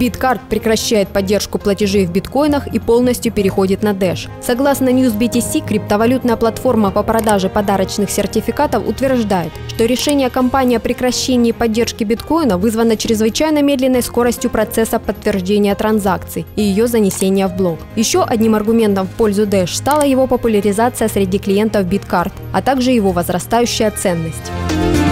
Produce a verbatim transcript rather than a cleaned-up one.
Bitcard прекращает поддержку платежей в биткоинах и полностью переходит на Dash. Согласно News би ти си, криптовалютная платформа по продаже подарочных сертификатов утверждает, что решение компании о прекращении поддержки биткоина вызвано чрезвычайно медленной скоростью процесса подтверждения транзакций и ее занесения в блок. Еще одним аргументом в пользу Dash стала его популяризация среди клиентов Bitcard, а также его возрастающая ценность.